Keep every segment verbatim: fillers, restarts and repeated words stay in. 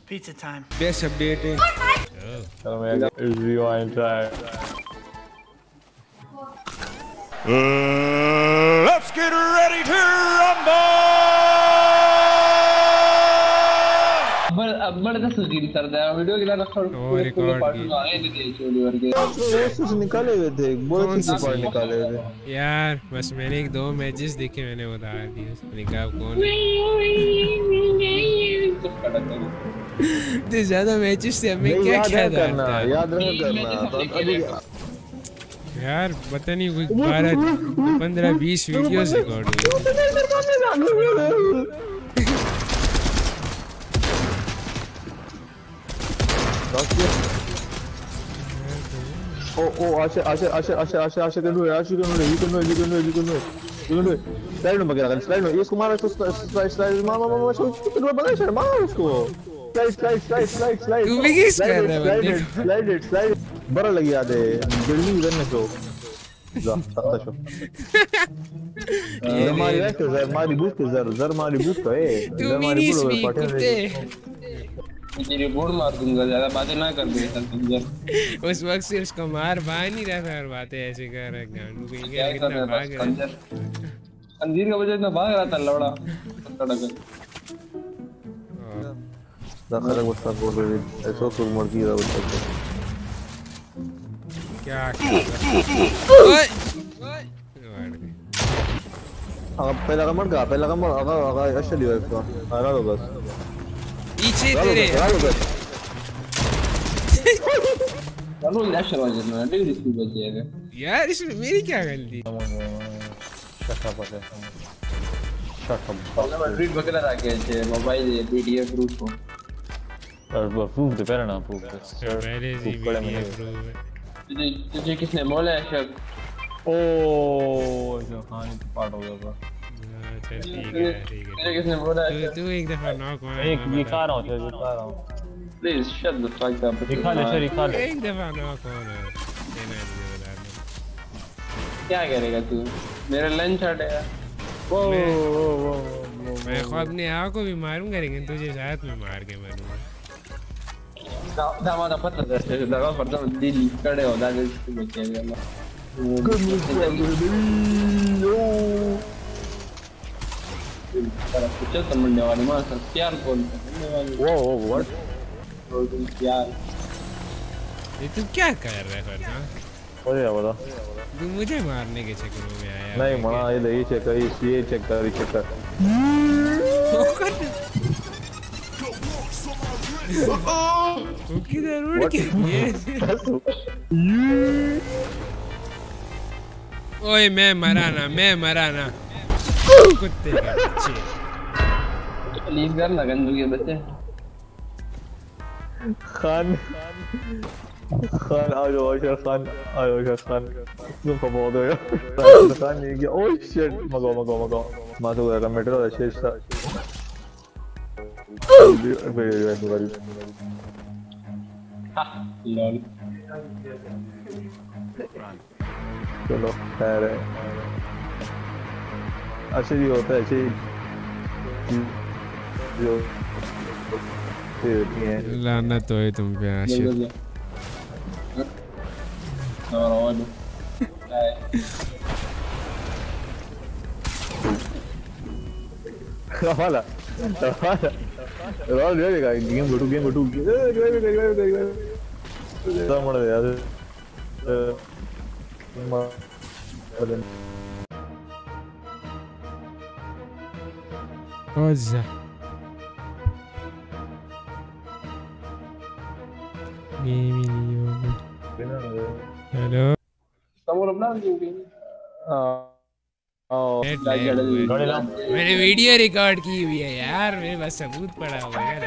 Pizza time. Best updating. चलो मैं rewind try. Let's get ready to rumble. अब अब बड़ा दस गिरी कर दिया वीडियो के लिए थोड़ा पूरे पूरे पार्ट में आए थे चोली वर्गे वो निकाले हुए थे बहुत से पार्ट निकाले हुए थे यार बस मैंने एक दो मैचेस देखे मैंने बता दिया मैंने कहा कौन तो ज्यादा मैचेस से हमें क्या क्या करना याद रखना करना तो अभी यार पता नहीं कोई बारह पंद्रह बीस वीडियोस रिकॉर्ड हुई ओ ओ आशा आशा आशा आशा आशा आशा कर लो आशा कर लो ये कर लो ये कर लो ये कर लो ये कर लो स्लाइड में बगैर स्लाइड में इसको मारो इसको स्लाइड स्लाइड मार मार मार इसको बना शर मार उसको slide slide slide slide slide तू भी किस कर रहा है स्लाइड स्लाइड बड़ा लग याद है जल्दी करने को जा तत्ता शो ये मारी है तो जर मारी बूस्ट जर जर मारी बूस्ट है तू मिनी स्पीक कुत्ते तेरी बोर्ड मार दूंगा ज्यादा बातें ना कर दे कंजर उस वक्त से उसको मार भाग नहीं रहा था और बातें ऐसे कर रहा गांडू कहीं क्या कितना भाग रहा कंजर अंजीर का वजह इतना भाग रहा था लौड़ा टड़क दाखला गुस्सा बोल रही ऐसा तो मर्जी रहा बच्चा क्या ओए ओए अब पहला का मर गया पहला का मर आगा आगा अच्छा लिया इसको आ रहा बस पीछे तेरे चलो लैश आवाज में डिग्री स्पीड बच जाएगा यार इसमें मेरी क्या गलती शट अप शट अप मैं रीड वगैरह रखे थे मोबाइल पीडीएफ प्रूफ को और प्रूफ दे पहले ना प्रूफ पहले से प्रूफ तुझे तुझे किसने बोला है शक ओ जो कहानी पार्ट हो गया था अच्छा ठीक है ठीक तुझे किसने बोला है है तू एक दफा नॉक होना एक दिखा रहा हूं दिखा रहा हूं please shut the fuck up दिखा ले सर दिखा ले एक दफा नॉक होना देना नहीं बता क्या करेगा तू मेरा लंच हट है वो वो मैं ख्वाब ने आ को भी मारूंगा लेकिन तुझे साथ में मार के मारूंगा दामा दा पता है दगा पड़ता है दिल कड़े हो दागे इसको बचेगा गुड न्यूज़ तेरा कुछ समझने वाली मां सर प्यार कौन करने वाली वो वो व्हाट प्यार ये तू क्या कर रहा है फरना हो गया बोला तू मुझे मारने के चक्कर में आया नहीं मना ये ये चेक कर ये चेक कर ये चेक कर वो किधर उड़ के ये ओए मैं मरा ना मैं मरा ना कुत्ते के बच्चे प्लीज कर ना गंदू के बच्चे खान खान आ जाओ आशा खान आ जाओ आशा खान तुम कब हो गए खान नहीं गया ओह शिट मगो मगो मगो मातो का मेट्रो है शेष था लॉल चलो खैर है अच्छे ही होता है अच्छे जो होती है लानत तो है तुम पे आशिक और वाला वाला रोल ले लेगा गेम गटू गेम गटू सब मर गया Cosa? हेलो मैंने वीडियो रिकॉर्ड की हुई है यार मेरे पास सबूत पड़ा हुआ है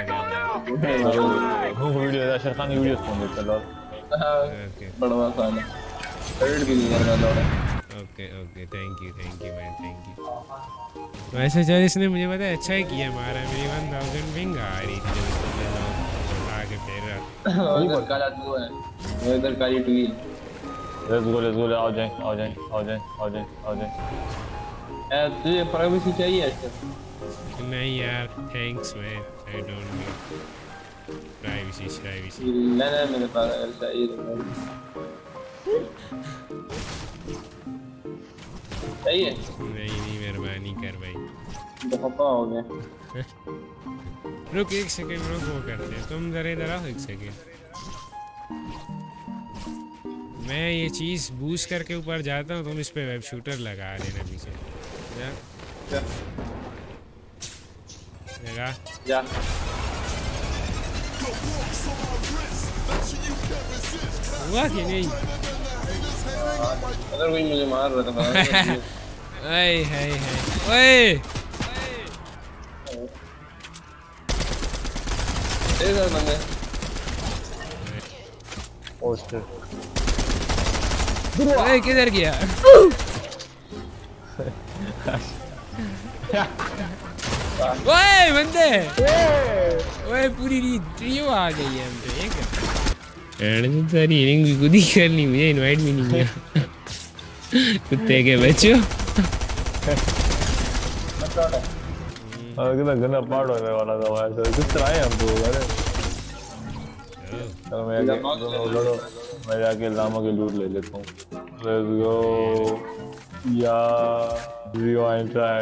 वीडियो अशर खान की वीडियो फोन दे चलो बड़ा साला एडिट भी नहीं करना लौड़ा okay okay thank you thank you man thank you वैसे चल इसने मुझे पता है अच्छा ही किया मारा मेरी वन थाउज़ेंड पिंग आ रही थी जब इसको मैं आगे फेर रहा इधर काला तू है वो इधर काली टुई लेट्स गो लेट्स गो आओ जाए आओ जाए आओ जाए आओ जाए आओ जाए ए तुझे प्राइवेसी चाहिए अच्छा नहीं यार thanks man I don't need privacy privacy नहीं नहीं मेरे पास ऐसा ही सही है। नहीं नहीं मेहरबानी कर भाई। दफा हो गया। रुक एक सेकंड रुक वो करते हैं तुम जरा इधर आओ एक सेकंड। मैं ये चीज़ बूस्ट करके ऊपर जाता हूँ तुम इस पे वेब शूटर लगा देना पीछे। जा लगा जा हुआ कि नहीं? अगर कोई मुझे मार रहा था ओए हाय हाय ओए इधर बंदे पोस्टर ओए किधर गया? ओए बंदे ओए पूरी ट्रियो आ गई है हम पे एक एंड सारी रिंग भी खुद ही करनी मुझे इनवाइट भी नहीं किया। कुत्ते के बच्चों अगर गंदा पार्ट होने वाला था वैसे किस तरह है हम तो अरे चलो मैं लड़ो मैं जाके लामा के लूट ले लेता हूँ। लेट्स गो या रिवाइंड ट्राई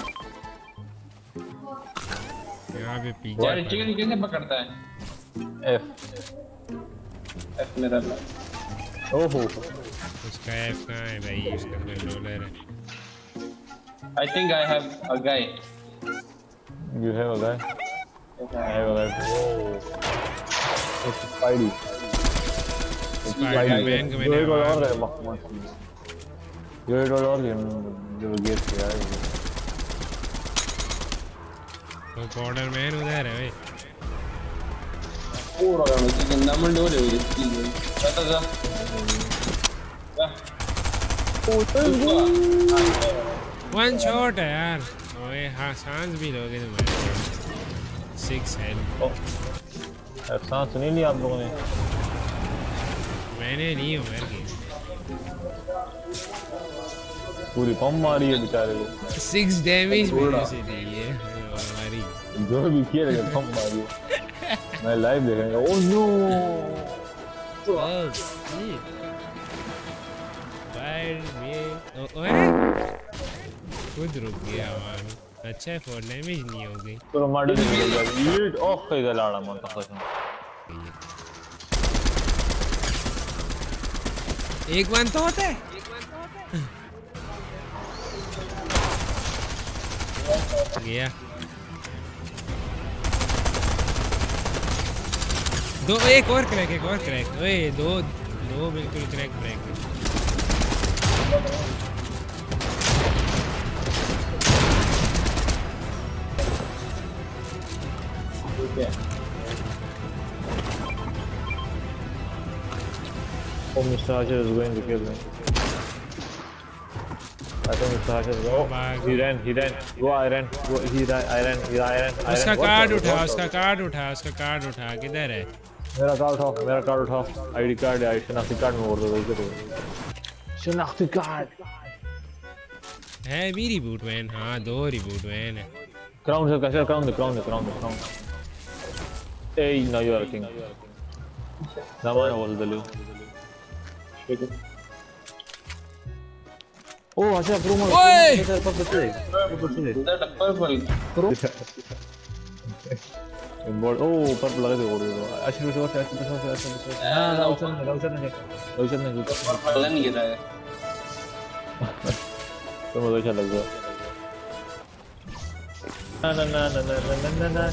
यहाँ पे पीछे यार चिकन कैसे पकड़ता है? एफ एफ मेरा ओहो उसका एफ कहाँ है भाई? उसका कंट्रोलर है। I think I have a guy. You have a guy? I have a guy. Oh. It's Spidey. Spiderman को मैंने ये और है मत ये और और गेम जो गेट किया है वो स्पाइडरमैन उधर है भाई। पूरा गाना चिकन नमन डोले हुई इसकी पता था वन शॉट है यार। ओए हाँ सांस भी लोगे तुम्हारे सिक्स हेल्थ। सांस नहीं लिया आप लोगों ने? मैंने नहीं हूँ मर गई पूरी पंप मारी है बेचारे को। सिक्स डैमेज मेरे से दी है हमारी जो भी किया लेकिन पंप मारी है। मैं लाइव देखेंगे। ओह नो ओए खुद रुक गया मानो। अच्छा है फोर डैमेज नहीं हो गई तो मार दे ये ओह कई लाड़ा मन तक एक वन तो होता है। गया दो एक और क्रैक एक और क्रैक ओए दो दो बिल्कुल crack break Oh, Mister Archer is going to kill him. I think Mister Archer is going. Oh, he ran, he ran. Go, I ran. Go, he ran, I ran, he ran, I ran. उसका card उठा उसका card उठा उसका card उठा किधर है? मेरा card उठाओ मेरा कार्ड उठाओ आईडी कार्ड है शनाख्ती कार्ड में और दो इधर शनाख्ती कार्ड है भी रिबूट वैन। हाँ दो रिबूट वैन है। क्राउन से कैसे क्राउन दे क्राउन दे क्राउन दे crown a now you are king सामान बोल दे लो ओ अच्छा प्रोमो ओए इधर टप्पर पर बोल ओ ऊपर लगा दे और अच्छी से अच्छी से अच्छी से हां राउचन राउचन ने राउचन ने पल्ला नहीं गिरा है तो मुझे अच्छा लग गया ना ना ना ना ना ना ना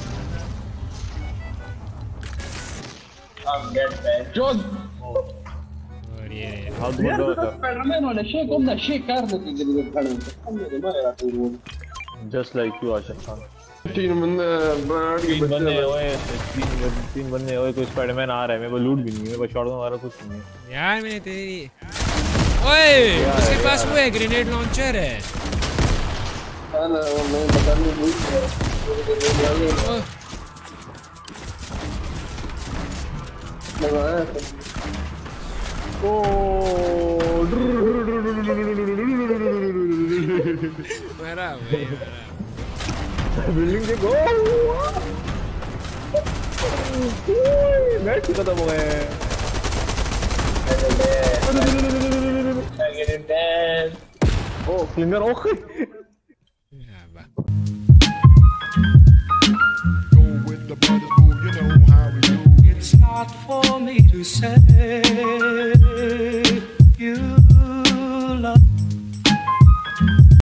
I'm dead man John और ये हाउ डू डू स्पाइडरमैन वाला शेक ऑन द शेक कर दे कि जरूर खड़े हमने मारा तो वो just like you Ashiq Khan तीन बंदे बर्ड के तीन बंदे ओए तीन तीन बंदे ओए कोई स्पाइडरमैन आ रहा है मेरे को लूट भी नहीं है मेरे को शॉट मारा कुछ नहीं है यार मैंने तेरी ओए उसके पास वो है ग्रेनेड लॉन्चर है हां ना मैं पता नहीं लूट लगाया ओ मेरा भाई मेरा बिल्डिंग के गो Bert, kita tahu mau eh. Oh, klinger oke. It's not for me to say.